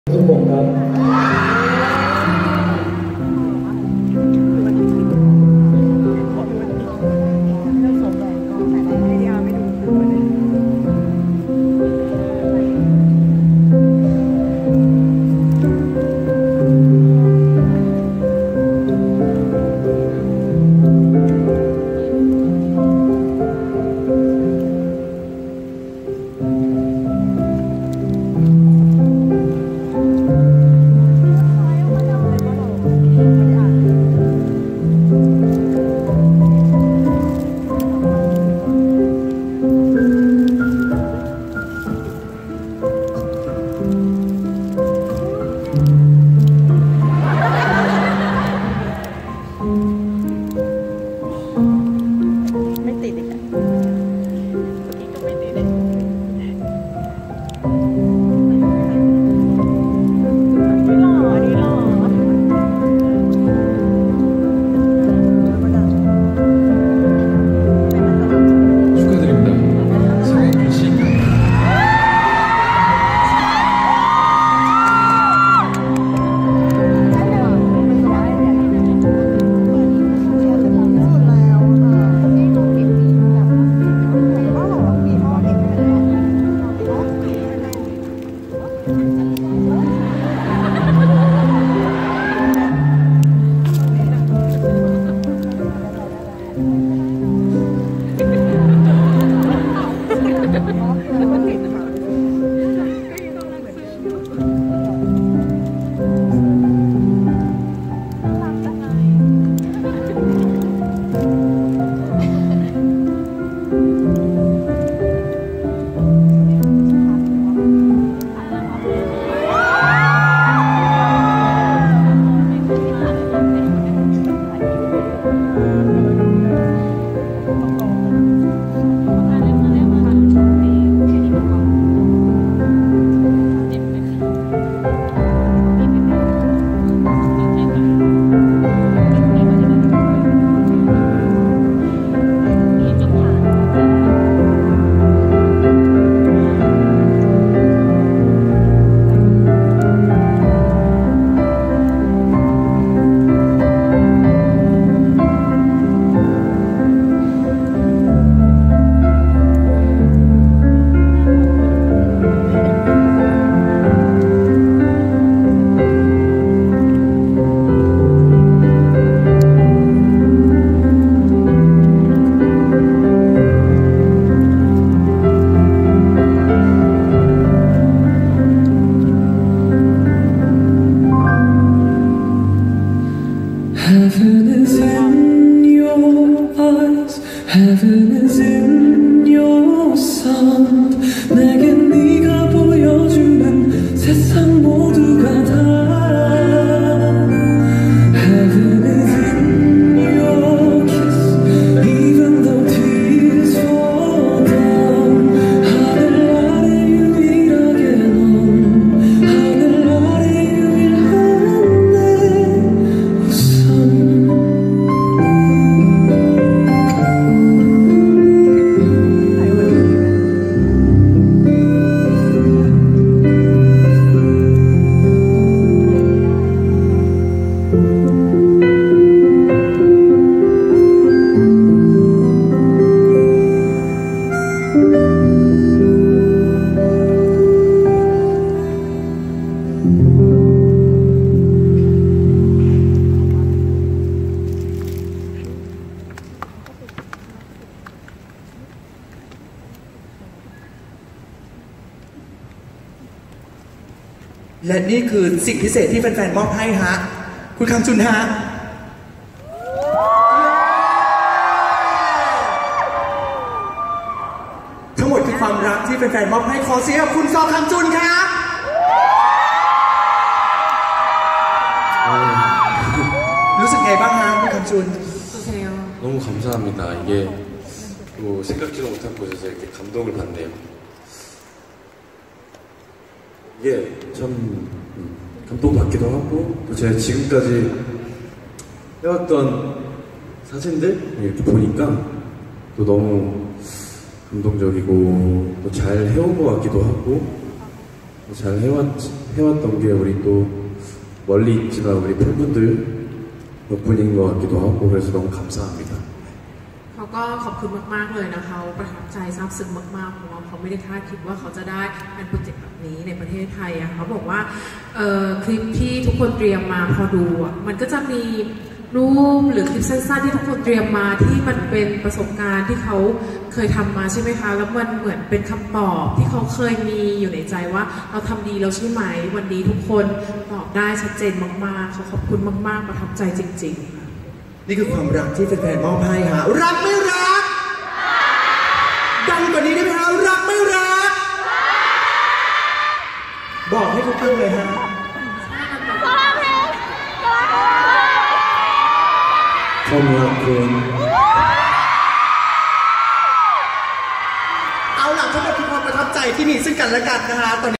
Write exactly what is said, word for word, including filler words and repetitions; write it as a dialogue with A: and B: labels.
A: ทุกคนครับ
B: Heaven is in your eyes, heaven is in your sound. 내겐 네가 보여주는 세상 모두가 다 Heaven is in your kiss, even though tears fall down. 하늘 아래 유일하게 넌 하늘 아래 유일한 내 우선
C: และนี่คือสิ่งพิเศษที่แฟนๆมอบให้ฮะคุณคังจุนฮะทั้งหมดคือความรักที่แฟนๆมอบให้ขอเสียงคุณซอคังจุนครับรู้สึกไงบ้างฮะคุณคังจุน
D: 너무 감사합니다. 이게 뭐 생각지도 못한 곳에서 이렇게 감동을 받네요. 이게 참 감동받기도 하고 또 제가 지금까지 해왔던 사진들 이렇게 보니까 또 너무 감동적이고 또 잘 해온 것 같기도 하고 잘 해왔 해왔던 게 우리 또 멀리 있지만 우리 팬분들 덕분인 것 같기도 하고 그래서 너무 감사합니다.
A: เขาก็ขอบคุณมากๆเลยนะคะประทับใจซาบซึ้งมากๆเพราะว่าเขาไม่ได้คาดคิดว่าเขาจะได้เป็นโปรเจกต์แบบนี้ในประเทศไทยอะเขาบอกว่าคลิปที่ทุกคนเตรียมมาพอดูอะมันก็จะมีรูปหรือคลิปสั้นๆที่ทุกคนเตรียมมาที่มันเป็นประสบการณ์ที่เขาเคยทำมาใช่ไหมคะแล้วมันเหมือนเป็นคำตอบที่เขาเคยมีอยู่ในใจว่าเราทำดีแล้วใช่ไหมวันนี้ทุกคนตอบได้ชัดเจนมากๆเขาขอบคุณมากๆประทับใจจริงๆ
C: นี่คือความรักที่แฟนๆมอบให้ฮะรักไม่รักดังกว่านี้ได้ไหมฮะรักไม่รักบอกให้เขาฟังเลยฮะเอาล่ะทั้งหมดคือความประทับใจที่มีซึ่งกันและกันนะฮะตอนนี้